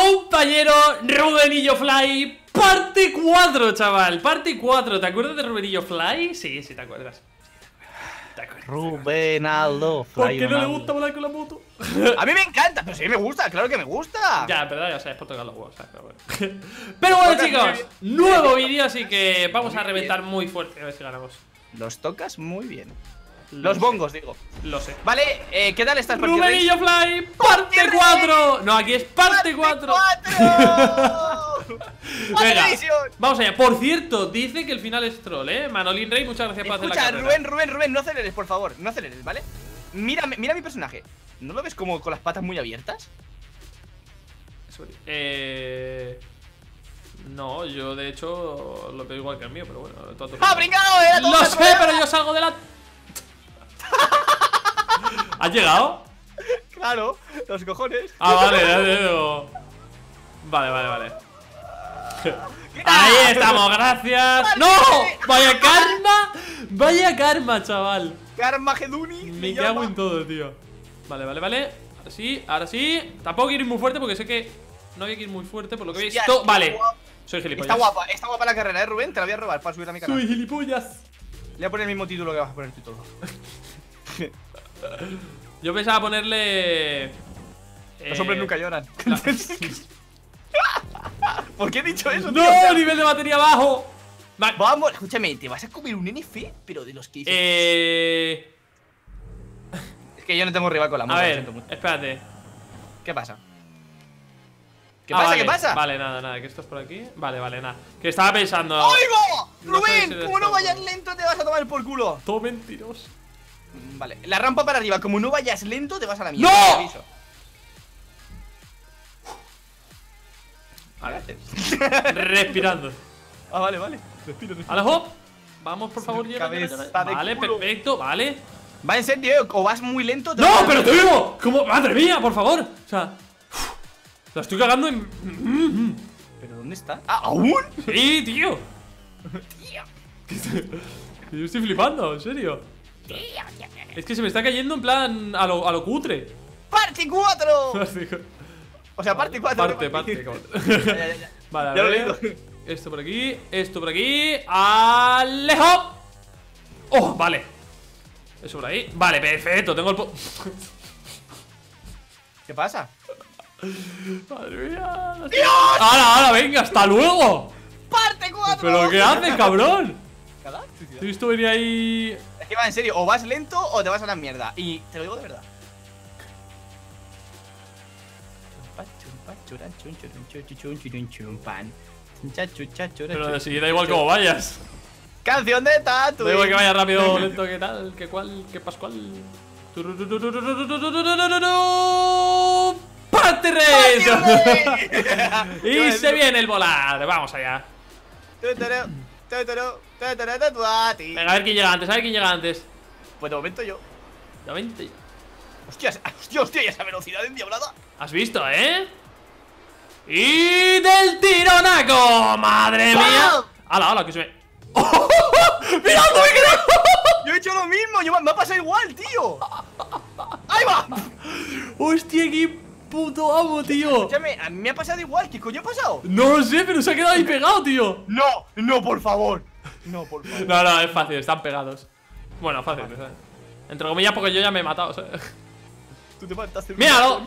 compañero Rubenillo Fly. Parte 4, chaval. Parte 4. ¿Te acuerdas de Rubenillo Fly? Sí, sí, te acuerdas. Rubenaldo Fly. ¿Por qué no le gusta volar con la moto? A mí me encanta, pero sí me gusta, claro que me gusta. Ya, pero ya sabes, por tocar los huevos, ¿sabes? Pero bueno, chicos, nuevo vídeo, así que vamos a reventar muy fuerte. A ver si ganamos. Los tocas muy bien. Los bongos, digo. Lo sé. Vale, ¿qué tal estás? Rubenillo Fly, parte 4. No, aquí es parte 4. Venga, vamos allá. Por cierto, dice que el final es troll, Manolín Rey, muchas gracias por hacer la carrera. Rubén, no aceleres, por favor. No aceleres, ¿vale? Mira mi personaje. ¿No lo ves como con las patas muy abiertas? No, yo de hecho lo veo igual que el mío, pero bueno. ¡Ah, brincado! Lo sé, pero yo salgo de la... ¿Has llegado? Claro, los cojones. Ah, vale, vale. Ahí estamos, gracias. ¡No! Vaya karma, chaval. Karma Geduni. Me cago en todo, tío. Vale. Ahora sí. Tampoco quiero ir muy fuerte porque sé que no había que ir muy fuerte por lo que he visto. Vale. Soy gilipollas. Está guapa la carrera, Rubén. Te la voy a robar para subir a mi canal. Soy gilipollas. Le voy a poner el mismo título que vas a poner tú todo. Yo pensaba ponerle... Los hombres nunca lloran. ¿Por qué he dicho eso, tío? ¡No! ¡Nivel de batería bajo! Vamos, escúchame, ¿te vas a comer un NF? Pero de los que dices. Es que yo no tengo rival con la moto. A ver, espérate. ¿Qué pasa? ¿Qué pasa? Vale, nada, que esto es por aquí. Vale, nada. Que estaba pensando. ¡Oigo! No Rubén, sé si como no vayas lento, te vas a tomar por culo. Todo mentiroso. Vale, la rampa para arriba, como no vayas lento, te vas a la mierda. ¡No! Respirando. Ah, vale. Respiro. A la hop. Vamos, por favor, llega. Vale, perfecto, vale. Va en serio, o vas muy lento. ¡No, pero te digo! ¿Cómo? ¡Madre mía, por favor! O sea, la estoy cagando en... ¿Pero dónde está? ¿Ah, aún? Sí, tío. Yo estoy flipando, en serio. Es que se me está cayendo en plan a lo cutre. ¡Parte 4! O sea, parte 4. Parte 4. Ya. Vale, a ver. Esto por aquí. ¡Alejo! ¡Oh, vale! Eso por ahí. Vale, perfecto. Tengo el... ¿Qué pasa? Madre mía. ¡Dios! ¡Ahora, venga! ¡Hasta luego! ¡Parte 4! ¿Pero qué haces, cabrón? ¿Cada? Te he visto venir ahí... Es que va en serio, o vas lento o te vas a la mierda. Y te lo digo de verdad. Pero si da igual como vayas. Canción de Tatu. Da igual que vaya rápido, lento, que tal, que cual, que pascual. ¡Parte rey! Y se viene el volar. Vamos allá. Venga, a ver quién llega antes, Pues de momento yo. Ya vente. Hostia, y esa velocidad endiablada. ¿Has visto, ¡Y del tironaco! ¡Madre mía! ¡Hala, que se me... ¡Mira dónde me quedé! Yo he hecho lo mismo, me ha pasado igual, tío. ¡Ahí va! ¡Hostia, qué puto amo, tío! Escúchame, a mí me ha pasado igual, ¿qué coño ha pasado? No lo sé, pero se ha quedado ahí pegado, tío. No, por favor. No, es fácil, están pegados. Bueno, fácil, ¿sabes? Entre comillas, porque yo ya me he matado, ¿sabes? Tú te mataste. ¡Míralo!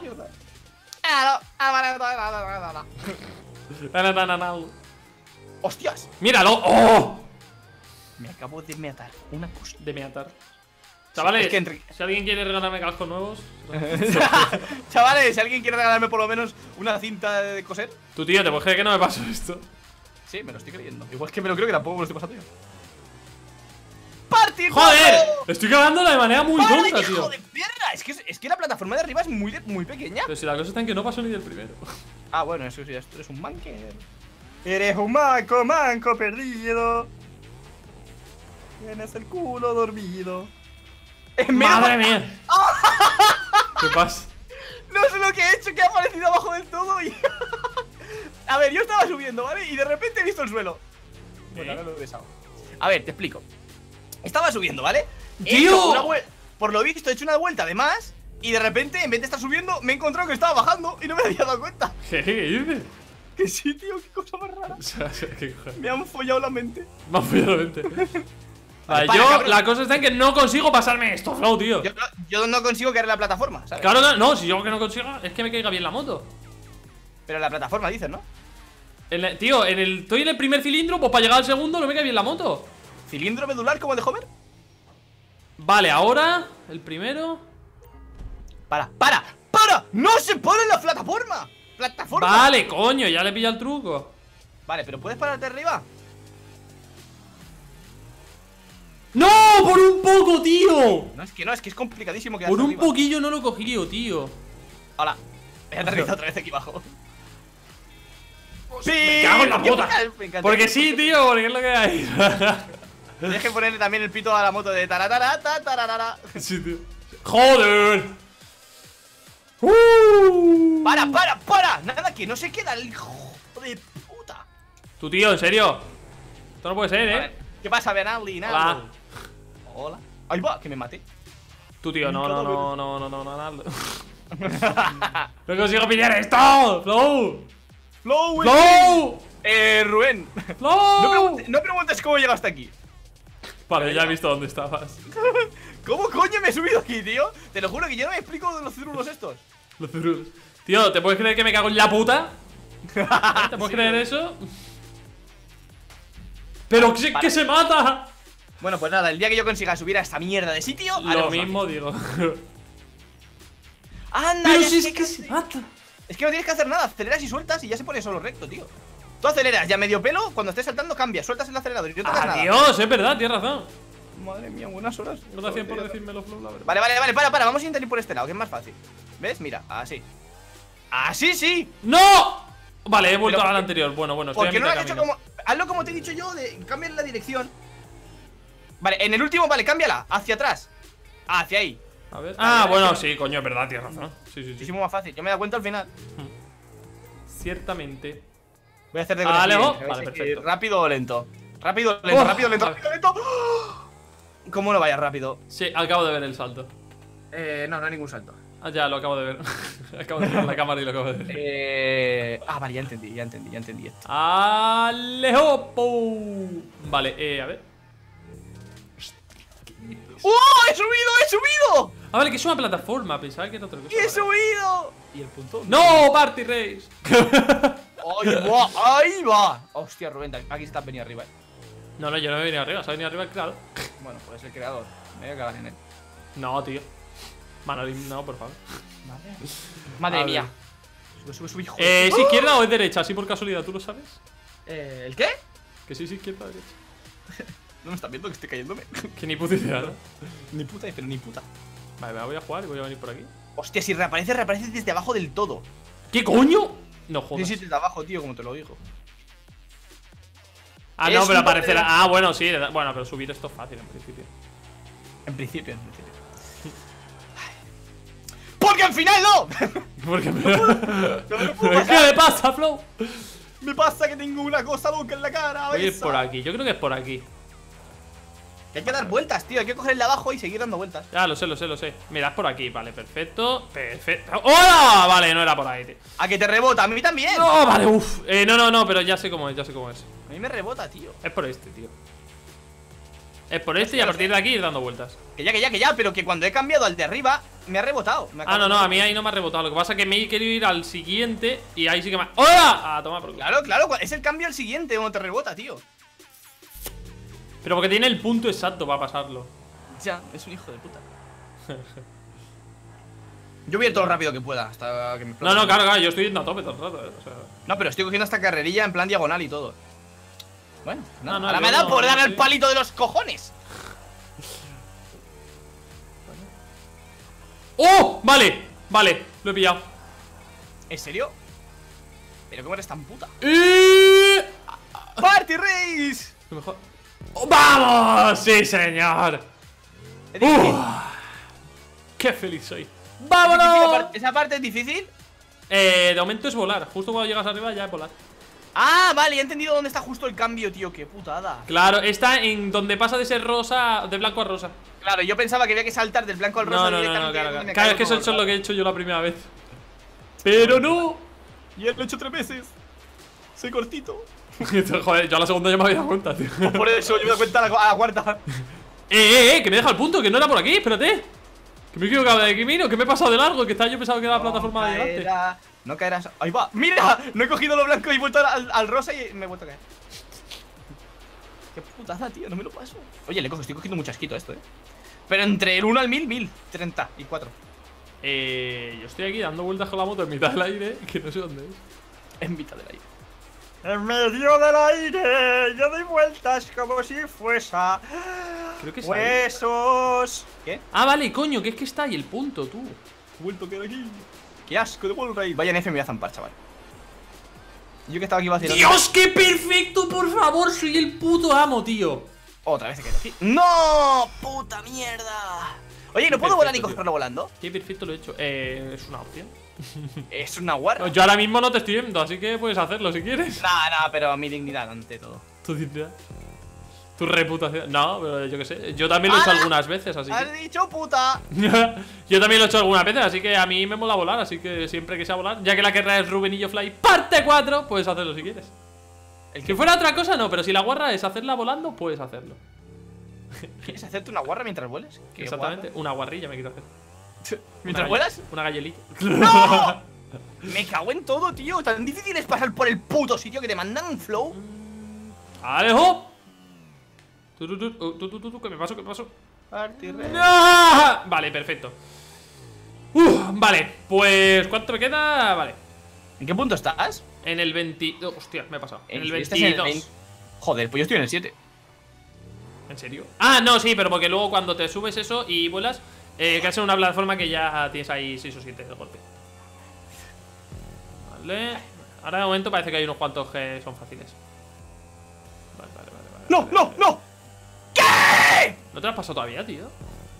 ¡Hostias! ¡Míralo! ¡Oh! Me acabo de matar una cosa. Chavales, es que si alguien quiere regalarme cascos nuevos. Chavales, si alguien quiere regalarme por lo menos una cinta de coser. Tu tío, ¿te puedes creer que no me pasó esto? Sí, me lo estoy creyendo. Igual que me lo creo que tampoco me lo estoy pasando yo. ¡Party! ¡Joder! Estoy cagándola de manera muy tonta, tío. ¡Hijo de perra! Es que la plataforma de arriba es muy pequeña. Pero si la cosa está en que no pasó ni del primero. Ah, bueno, eso sí, esto eres un manker. Eres un manco perdido. Tienes el culo dormido. ¡Madre mía! ¿Qué pasa? No sé lo que he hecho, que ha aparecido abajo del todo y... A ver, yo estaba subiendo, ¿vale? Y de repente he visto el suelo. Bueno, ahora lo he besado. A ver, te explico. Estaba subiendo, ¿vale? ¡Tío! Por lo visto he hecho una vuelta de más Y de repente, en vez de estar subiendo, me he encontrado que estaba bajando y no me había dado cuenta. ¿Qué dices? Que sí, tío, qué cosa más rara. O sea, ¿qué cojones? Me han follado la mente. Me han follado la mente. Vale, para, yo, cabrón. la cosa está en que no consigo pasarme esto, Flow, tío. Yo no consigo caer en la plataforma, ¿sabes? Claro, no, si yo que no consigo es que me caiga bien la moto. Pero en la plataforma dices, ¿no? Tío, estoy en el primer cilindro, pues para llegar al segundo no me cae bien la moto. ¿Cilindro medular como el de Homer? Vale, ahora, el primero. ¡Para! ¡No se pone en la plataforma! ¡Plataforma! Vale, coño, ya le pilla el truco. Vale, pero ¿puedes pararte arriba? ¡No! ¡Por un poco, tío! No, es que es complicadísimo Por quedarse un arriba. poquillo no lo cogí, tío. Hola. He aterrizado otra vez aquí abajo. Me cago en la puta. Me encanta. Porque sí, tío, porque es lo que hay. Tienes que ponerle también el pito a la moto de taratarata, tararara. Sí, tío. ¡Joder! ¡Para! Nada, que no se queda el hijo de puta. Tú, tío, en serio. Esto no puede ser, A ver, ¿qué pasa, Benaldi? Hola. Hola. Ahí va, que me maté. Tú, tío, no. No consigo pillar esto. ¡Flow! ¡Flow! Rubén. ¡Flow! No preguntes cómo llegaste aquí. Vale, ya he visto dónde estabas. ¿Cómo coño me he subido aquí, tío? Te lo juro que yo no me explico de los círculos estos. Los cerulos. Tío, ¿te puedes creer que me cago en la puta? ¿Te puedes creer eso? ¡Pero que se mata! Bueno, pues nada, el día que yo consiga subir a esta mierda de sitio, Lo mismo digo. ¡Anda! Pero ya si sé es que se mata. Es que no tienes que hacer nada, aceleras y sueltas y ya se pone solo recto, tío. Tú aceleras, ya medio pelo, cuando estés saltando cambias, sueltas el acelerador y no tocas nada. Adiós, es verdad, tienes razón. Madre mía, buenas horas. Gracias por decírmelo, Flow, la verdad. Vale, para, vamos a intentar ir por este lado, que es más fácil. ¿Ves? Mira, así. ¡Así sí! ¡No! Vale, he vuelto Pero, al anterior. Bueno, estoy ¿Por a qué no lo mitad has de hecho camino. como...? Hazlo como te he dicho yo, de cambiar la dirección. Vale, en el último, vale, cámbiala, hacia atrás. Hacia ahí. A ver. Vale, Ah, vale, bueno, que- sí, coño, es verdad, tienes razón. Sí. Muchísimo más fácil, yo me he dado cuenta al final. Ciertamente. Voy a hacer de Alejo. conexión, Vale, a ver si- perfecto. Rápido o lento. Rápido, lento, Oh, rápido, lento, vale. rápido, lento. ¡Oh! ¿Cómo no vaya rápido? Sí, acabo de ver el salto. No hay ningún salto. Ah, ya, lo acabo de ver. Acabo de ver la cámara y lo acabo de ver. Vale, ya entendí esto. ¡Alejo! ¡Pum! Vale, a ver. ¡Oh! ¡He subido! Ah, vale, que es una plataforma. Pensaba que era otra cosa. ¡He Vale. subido! Y el punto. ¡No! ¡Party Race! ¡Ahí va! Hostia, Rubén, aquí estás venido arriba, No, yo no he venido arriba, se ha venido arriba el creador. Bueno, pues el creador. Me voy a cagar en él. No, tío. Manolín, no, por favor. Madre A mía. ver. Sube, hijo. ¿Es izquierda o es derecha? Así por casualidad, ¿tú lo sabes? ¿El qué? Que sí, izquierda o derecha. ¿No me estás viendo que estoy cayéndome? Que ni puta idea, ¿no? Ni puta, pero ni puta. Vale, me la voy a jugar y voy a venir por aquí. Hostia, si reaparece desde abajo del todo. ¿Qué coño? No jodas. Sí, desde abajo, tío, como te lo digo. Ah, no, Es pero un aparecerá. papel. Ah, bueno, sí. Bueno, pero subir esto es fácil en principio. En principio. ¡Porque al final no! Porque me... No me puedo ¿Qué pasar. me pasa, Flow? Me pasa que tengo una cosa loca en la cara. Voy a ir esa. por aquí. Yo creo que es por aquí. Que hay que dar vueltas, tío. Hay que coger el de abajo y seguir dando vueltas. Ya, lo sé. Mira, es por aquí. Vale, perfecto. Perfecto. ¡Hola! Vale, no era por ahí, tío. A que te rebota, a mí también. No, vale, uff. No, pero ya sé cómo es, A mí me rebota, tío. Es por este, tío. Es por este y a partir de aquí ir dando vueltas. Que ya, pero que cuando he cambiado al de arriba, me ha rebotado. Ah, no, a mí ahí no me ha rebotado. Lo que pasa es que me he querido ir al siguiente y ahí sí que me ha... ¡Hola! Ah, toma por culo. Claro, es el cambio al siguiente cuando te rebota, tío. Pero porque tiene el punto exacto para pasarlo. Ya, es un hijo de puta. Yo voy a ir todo lo rápido que pueda hasta que me explote. No, claro, yo estoy yendo a tope todo el rato, o sea... No, pero estoy cogiendo esta carrerilla en plan diagonal y todo. Bueno, No, ahora yo me ha dado no, por dar sí. al palito de los cojones. ¡Oh! Vale, lo he pillado. ¿En serio? ¿Pero cómo eres tan puta? ¡Y! ¡Party Race! Lo mejor... ¡Oh, ¡vamos! ¡Sí, señor! Es difícil. ¡Qué feliz soy! ¿Es difícil ¡Vámonos! ¿Esa parte es difícil? De momento es volar. Justo cuando llegas arriba ya es volar. Ah, vale, ya he entendido dónde está justo el cambio, tío. Qué putada. Claro, está en donde pasa de ser rosa, de blanco a rosa. Claro, yo pensaba que había que saltar del blanco al rosa No, directamente. claro. Claro, es que eso es lo que he hecho yo la primera vez. Pero no. Y él lo he hecho 3 veces. Soy cortito. Joder, yo a la segunda ya me había dado cuenta, tío. Pues por eso yo me doy cuenta a la cuarta. Que me deja el punto, que no era por aquí, espérate. Que me he equivocado de camino, que me he pasado de largo, que está yo pensaba que era la plataforma de delante. No caerás. Ahí va. ¡Mira! No he cogido lo blanco y he vuelto al rosa y me he vuelto a caer. Qué putada, tío, no me lo paso. Oye, estoy cogiendo mucho asquito a esto, Pero entre el 1 al 1000, 1034. Yo estoy aquí dando vueltas con la moto en mitad del aire, que no sé dónde es. En mitad del aire. En medio del aire, yo doy vueltas como si fuese Creo que es huesos. ¿Qué? Ah, vale, coño, que es que está ahí el punto, tú. He vuelto a quedar aquí. Qué asco de Wallride. Vaya F me voy a zampar, chaval. Yo que estaba aquí vacilando. ¡Dios, qué perfecto! Por favor, soy el puto amo, tío. Otra vez he quedado aquí. ¡No! ¡Puta mierda! Oye, ¿no puedo volar y cogerlo volando? Qué perfecto lo he hecho. Es una opción. Es una guarra. Yo ahora mismo no te estoy viendo, así que puedes hacerlo si quieres. Nah, pero mi dignidad ante todo. Tu dignidad. Tu reputación. No, pero yo qué sé. Yo también lo he hecho algunas veces, así ¡Has que. dicho puta! Yo también lo he hecho algunas veces, así que a mí me mola volar. Así que siempre que sea volar, ya que la guerra es Rubenillo Fly parte 4, puedes hacerlo si quieres. Si fuera otra cosa, no, pero si la guarra es hacerla volando, puedes hacerlo. ¿Quieres hacerte una guarra mientras vueles? Exactamente, una guarrilla me quiero hacer. ¿Mientras vuelas? Una gallelita. ¡No! Me cago en todo, tío. Tan difícil es pasar por el puto sitio que te mandan un flow. ¡Alejo! Tú, ¿qué me pasó? ¿Qué me pasó? ¡No! Vale, perfecto. Vale, pues ¿cuánto me queda? Vale. ¿En qué punto estás? En el 22. Hostia, me he pasado. En el Estás en 22. Joder, pues yo estoy en el 7. ¿En serio? Ah, no, sí, pero porque luego cuando te subes eso y vuelas, caes en una plataforma que ya tienes ahí 6 o 7 de golpe. Vale. Ahora de momento parece que hay unos cuantos que son fáciles. Vale. ¡No, no, no! ¿Qué? ¿No te lo has pasado todavía, tío?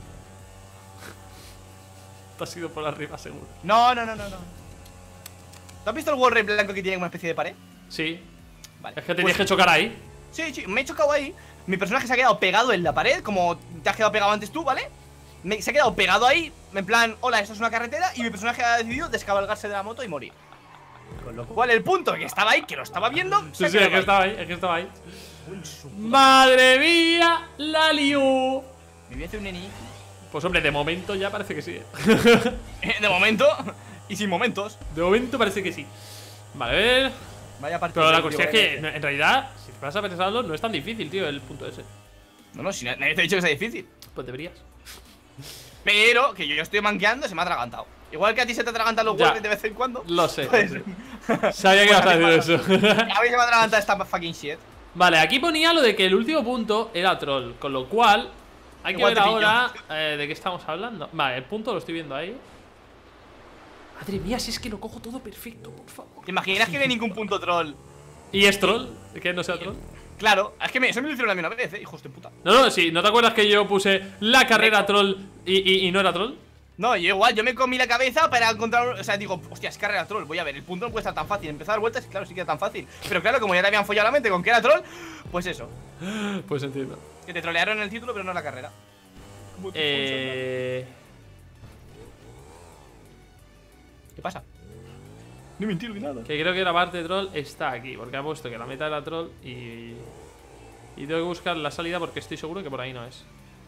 Te has ido por arriba, seguro. No. ¿Tú has visto el Wallride blanco que tiene una especie de pared? Sí. Vale. Es que te tienes que chocar ahí. Sí, me he chocado ahí. Mi personaje se ha quedado pegado en la pared, como te has quedado pegado antes tú, ¿vale? Se ha quedado pegado ahí, en plan, hola, esto es una carretera. Y mi personaje ha decidido descabalgarse de la moto y morir. Con lo cual el punto que estaba ahí, que lo estaba viendo, Sí, es que estaba ahí, ¡Madre mía! ¡La lió! Me voy a hacer un neni. Pues hombre, de momento ya parece que sí. De momento, y sin momentos. De momento parece que sí. Vale, a ver. Vaya partido. Pero la cuestión es que, en realidad, si te vas a pensarlo, no es tan difícil, tío, el punto ese. No, si nadie te ha dicho que sea difícil. Pues deberías. Pero que yo estoy manqueando, se me ha atragantado. Igual que a ti se te atragantan los Wallride de vez en cuando. Lo sé. Pues, Sabía que ibas a decir eso. a mí se me atraganta esta fucking shit. Vale, aquí ponía lo de que el último punto era troll. Con lo cual, hay que Igual ver te pillo. ahora de qué estamos hablando. Vale, el punto lo estoy viendo ahí. Madre mía, si es que lo cojo todo perfecto, por favor. ¿Te imaginas que no hay ningún punto troll? ¿Y es troll? ¿Que no sea troll? Claro, es que eso me lo hicieron a mí una vez, hijos de puta. No, sí, ¿no te acuerdas que yo puse la carrera troll y no era troll? No, yo igual, yo me comí la cabeza para encontrar. O sea, digo, hostia, es carrera troll. Voy a ver, el punto no puede estar tan fácil. Empezar a dar vueltas, claro, sí que era tan fácil. Pero claro, como ya te habían follado la mente con que era troll, pues eso. Pues entiendo. Que te trolearon en el título, pero no en la carrera. ¿Qué pasa? No he mentido ni nada. Que creo que la parte de troll está aquí, porque ha puesto que la meta era troll y tengo que buscar la salida porque estoy seguro que por ahí no es.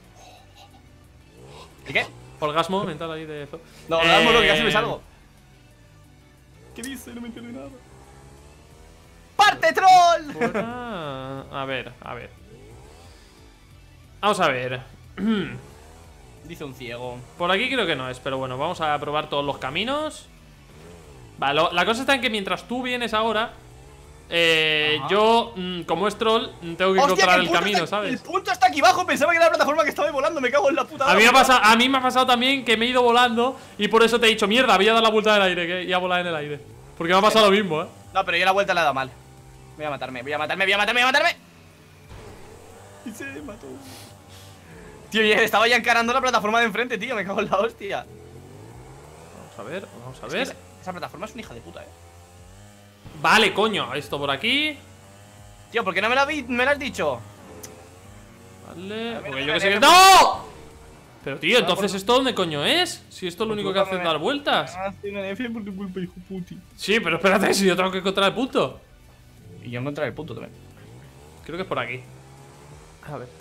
¿Y qué? Orgasmo mental ahí de... No, orgasmo no, que casi me salgo. ¿Qué dice? No me entiendo nada. ¡Parte troll! A ver. Vamos a ver. Dice un ciego. Por aquí creo que no es, pero bueno, vamos a probar todos los caminos. Vale, la cosa está en que mientras tú vienes ahora, yo, como es troll, tengo que encontrar el camino, ¿sabes? El punto está aquí abajo, pensaba que era la plataforma que estaba volando, me cago en la puta. A mí me ha pasado también que me he ido volando y por eso te he dicho, mierda, voy a dar la vuelta del aire, que ya volar en el aire. Porque me ha pasado lo mismo, No, pero yo la vuelta la he dado mal. Voy a matarme. Y se mató. Tío, estaba ya encarando la plataforma de enfrente, tío, me cago en la hostia. Vamos a ver. Esa plataforma es una hija de puta, Vale, coño, esto por aquí. Tío, ¿por qué no me lo has dicho? Vale, porque mira, yo que sé mira, que... ¡No! Pero tío, Bueno, entonces pues- ¿esto dónde coño es? Si esto lo único que hace es dar vueltas. Sí, pero espérate, si yo tengo que encontrar el punto. Y yo encontraré el punto también. Creo que es por aquí. A ver.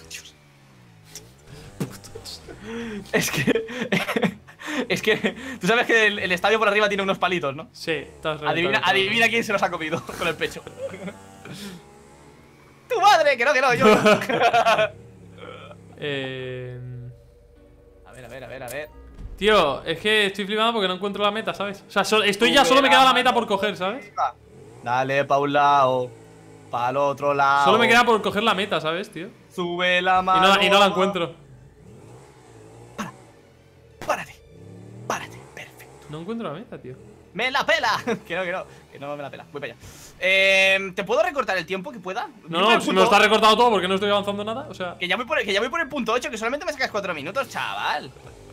Es que. Es que. Tú sabes que el estadio por arriba tiene unos palitos, ¿no? Sí, estás Adivina quién se los ha comido con el pecho. ¡Tu madre! Que no, yo. A ver. Tío, es que estoy flipando porque no encuentro la meta, ¿sabes? O sea, estoy ya, solo me queda la meta por coger, ¿sabes? Dale pa' un lado, pa' el otro lado. Solo me queda por coger la meta, ¿sabes, tío? Sube la mano. Y no la encuentro. Párate, perfecto. No encuentro la meta, tío. ¡Me la pela! que no me la pela. Voy para allá. ¿Te puedo recortar el tiempo que pueda? No, si me lo está recortado todo porque no estoy avanzando nada, o sea... Que ya voy por el punto 8, que solamente me sacas 4 minutos, chaval.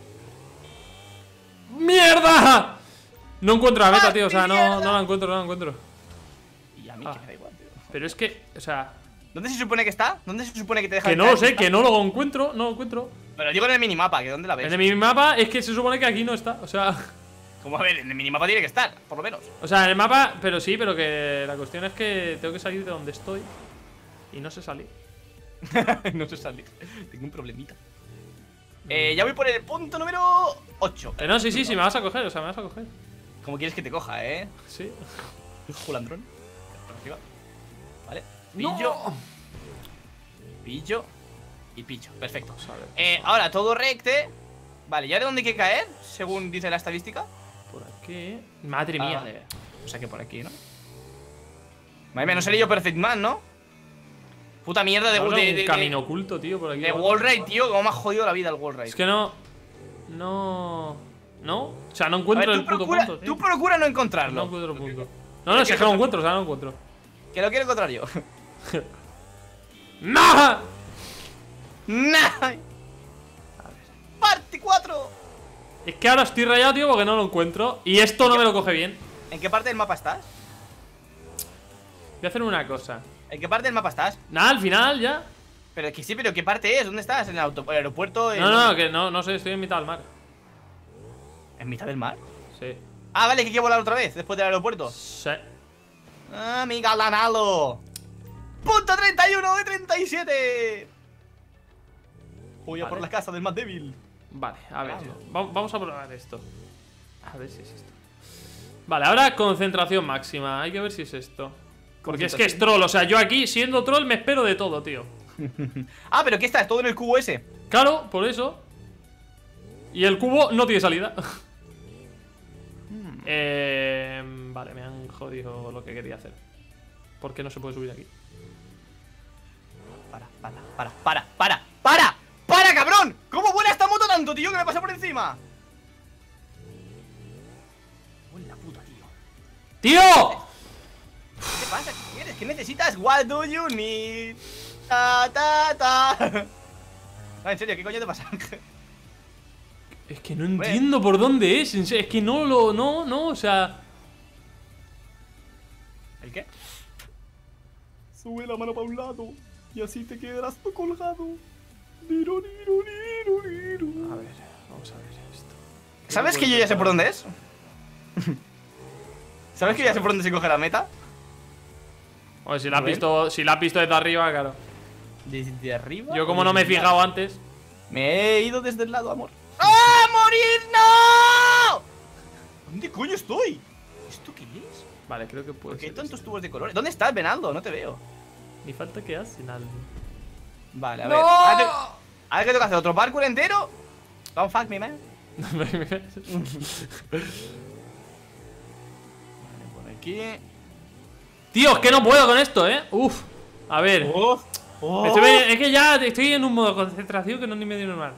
¡Mierda! No encuentro la meta, tío, o sea, mierda! no la encuentro. Y a mí que me da igual, tío. Pero es que, o sea... ¿Dónde se supone que está? ¿Dónde se supone que te deja Que no entrar? lo sé, que no lo encuentro, no lo encuentro. Pero digo en el minimapa, que ¿dónde la ves? En mi mapa es que se supone que aquí no está, o sea... Como a ver, en el minimapa tiene que estar, por lo menos. O sea, en el mapa, pero sí, pero que la cuestión es que tengo que salir de donde estoy. Y no sé salir. No sé salir. Tengo un problemita. Ya voy por el punto número 8. No, sí, me vas a coger, o sea, me vas a coger. Como quieres que te coja, Sí. Julandrón. Por arriba. Vale. Pillo. Pillo. Y pillo. Perfecto. Ahora todo recte. Vale, ¿ya de dónde hay que caer? Según dice la estadística. Por aquí. Madre mía. Vale. O sea que por aquí, ¿no? Madre mía, no seré yo Perfect Man, ¿no? Puta mierda de Un camino oculto, tío, por aquí. de Wall Ride, tío. Cómo me ha jodido la vida el Wall Ride. Es que no. ¿No? O sea, no encuentro el puto punto, tío. Tú procura no encontrarlo. No encuentro el punto. No, es que no lo encuentro, o sea, no lo encuentro. Que lo quiero encontrar yo. ¡Nah! ¡Nah! ¡Parte 4! Es que ahora estoy rayado, tío, porque no lo encuentro. Y esto no me lo coge bien. ¿En qué parte del mapa estás? Voy a hacer una cosa. ¿En qué parte del mapa estás? Nada, al final ya. Pero que sí, pero ¿qué parte es? ¿Dónde estás? ¿En el aeropuerto? No, que no sé, estoy en mitad del mar. ¿En mitad del mar? Sí. Ah, vale, que hay que volar otra vez después del aeropuerto. Sí. ¡Ah, mi galanalo! ¡Punto 31 de 37! Voy a por la casa del más débil. Vale, a ver. Claro. Vamos a probar esto. A ver si es esto. Vale, ahora concentración máxima. Hay que ver si es esto. Porque es que es troll. O sea, yo aquí, siendo troll, me espero de todo, tío. Ah, pero ¿qué está? ¿Todo en el cubo ese? Claro, por eso. Y el cubo no tiene salida. Vale, me han jodido lo que quería hacer. ¿Por qué no se puede subir aquí? ¡Para, cabrón! ¿Cómo vuela esta moto tanto, tío? Que me pasa por encima. ¡Hola puta, tío! ¡Tío! ¿Qué pasa? ¿Qué quieres? ¿Qué necesitas? What do you need? Ta. No, en serio, ¿qué coño te pasa? Es que no entiendo por dónde es. Es que no, o sea. ¿El qué? Sube la mano para un lado y así te quedarás tú colgado. A ver, vamos a ver esto. ¿Sabes que yo ya sé por dónde es? ¿Sabes que ya sé por dónde se coge la meta? Oye, si la has visto desde arriba, claro. ¿Desde arriba? Yo como no me he fijado antes. Me he ido desde el lado, amor. ¡Ah, morir! ¡No! ¿Dónde coño estoy? ¿Esto qué es? Vale, creo que puede ¿Por qué hay ser tantos esto. tubos de colores? ¿Dónde estás, Benaldo? No te veo. Ni falta que hacen algo. Vale, a ¡No! ver. Ahora que tengo que hacer otro parkour entero. Don't fuck me, man. Vale, por aquí. Tío, es que no puedo con esto, Uf. A ver. Oh. Es que ya estoy en un modo de concentración que no ni medio normal.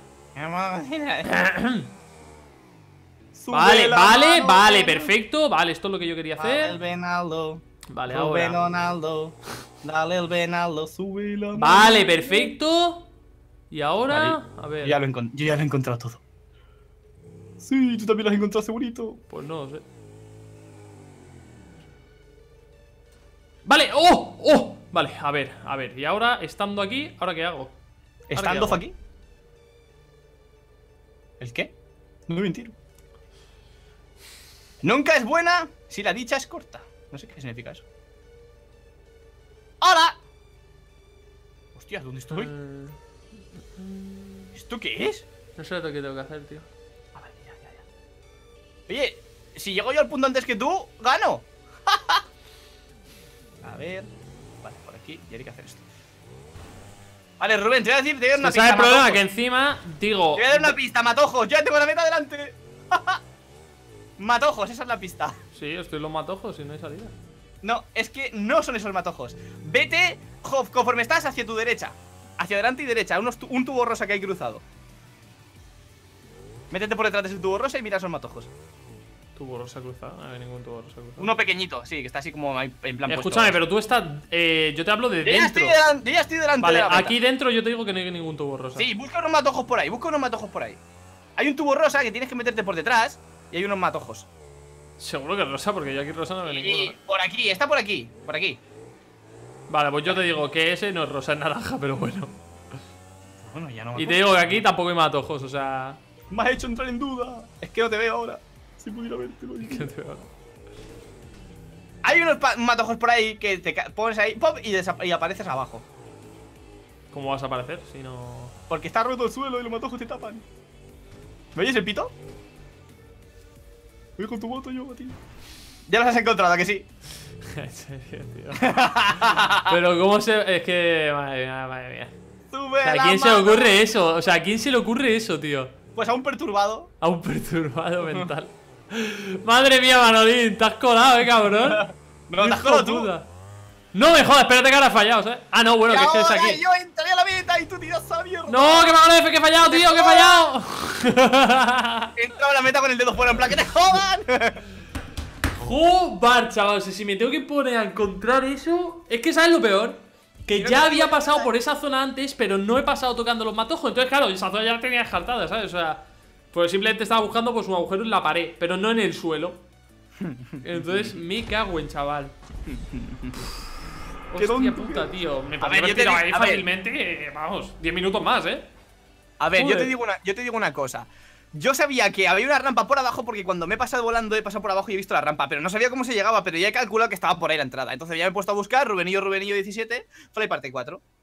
Vale, perfecto. Vale, esto es lo que yo quería Dale el hacer. Benaldo. Vale, Sube, ahora. Donaldo. Dale el Benaldo, sube la mano. Vale, perfecto. Y ahora, Vale, a ver. yo ya lo he encontrado todo. Sí, tú también las encontraste bonito. Pues no sé. Vale, ¡oh! ¡Oh! Vale, a ver. Y ahora, estando aquí, ¿ahora qué hago? ¿Estando aquí? ¿El qué? No mentir. Nunca es buena si la dicha es corta. No sé qué significa eso. ¡Hola! Hostia, ¿dónde estoy? ¿Esto qué es? No sé lo que tengo que hacer, tío. Ah, vale, ya. Oye, si llego yo al punto antes que tú, gano. A ver. Vale, por aquí. Y hay que hacer esto. Vale, Rubén, te voy a decir, te voy a dar una pista. ¿Sabes el problema? Matojos. Que encima, digo... Te voy a dar una pista, Matojos. Yo ya tengo la meta delante. Matojos, esa es la pista. Sí, estoy en los matojos y no hay salida. No, es que no son esos matojos. Vete, conforme estás, hacia tu derecha. Hacia adelante y derecha, un tubo rosa que hay cruzado. Métete por detrás de ese tubo rosa y mira esos matojos. Tubo rosa cruzado, no hay ningún tubo rosa cruzado. Uno pequeñito, sí, que está así como en plan puesto. Escúchame, pero tú estás... yo te hablo de Yo ya dentro. estoy delante Vale, de la meta. aquí dentro yo te digo que no hay ningún tubo rosa. Sí, busca unos matojos por ahí, busca unos matojos por ahí. Hay un tubo rosa que tienes que meterte por detrás y hay unos matojos. Seguro que es rosa, porque yo aquí rosa no veo ninguno. Y por aquí, está por aquí, por aquí. Vale, pues yo te digo que ese no es rosa, es naranja, pero bueno. Bueno, ya no. Y te digo que aquí tampoco hay matojos, o sea... Me has hecho entrar en duda. Es que no te veo ahora. Si pudiera verte, lo digo. ¿qué te va? Hay unos matojos por ahí que te pones ahí, pop, y apareces abajo. ¿Cómo vas a aparecer si no...? Porque está roto el suelo y los matojos te tapan. ¿Me oyes el pito? Voy con tu moto yo, tío. Ya los has encontrado, ¿a que sí? En serio, tío. Pero cómo se... Es que... Madre mía, madre mía. Sube O sea, ¿a la quién se le mano. ocurre eso? O sea, ¿a quién se le ocurre eso, tío? Pues a un perturbado. A un perturbado mental. Madre mía, Manolín, te has colado, cabrón. No, te has Hijo colado tú. puta. No me jodas, espérate que ahora has fallado, ¿sabes? Ah, no, bueno, Y que es que es ahora aquí. yo entraré a la meta y tú tiras esa mierda. No, que me hago F, que he fallado, tío, que he fallado. He entrado a la meta con el dedo fuera, en plan, ¡que te jodan! Joder, chaval, si me tengo que poner a encontrar eso. Es que, ¿sabes lo peor? Que no ya te había puedo pasado ayudar. por esa zona antes, pero no he pasado tocando los matojos. Entonces, claro, esa zona ya la tenía descartada, ¿sabes? O sea, pues simplemente estaba buscando pues un agujero en la pared, pero no en el suelo. Entonces, me cago en chaval. Qué Hostia tonto puta, tío. Me A podría ver, haber yo te tirado digo- ahí a ver. fácilmente, vamos, 10 minutos más, ¿eh? A ver, yo Joder. te digo una cosa. Yo sabía que había una rampa por abajo porque cuando me he pasado volando he pasado por abajo y he visto la rampa, pero no sabía cómo se llegaba, pero ya he calculado que estaba por ahí la entrada. Entonces ya me he puesto a buscar Rubenillo 17, Fly parte 4.